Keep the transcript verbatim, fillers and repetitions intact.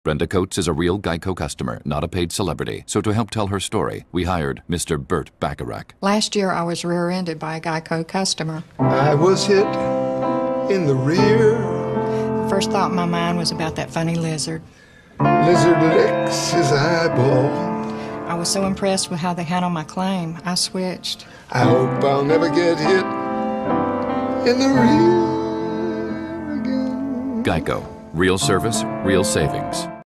Brenda Coates is a real Geico customer, not a paid celebrity. So to help tell her story, we hired Mister Burt Bacharach. Last year, I was rear-ended by a Geico customer. I was hit in the rear. The first thought in my mind was about that funny lizard. Lizard licks his eyeball. I was so impressed with how they handled my claim, I switched. I hope I'll never get hit in the rear again. Geico. Real service, real savings.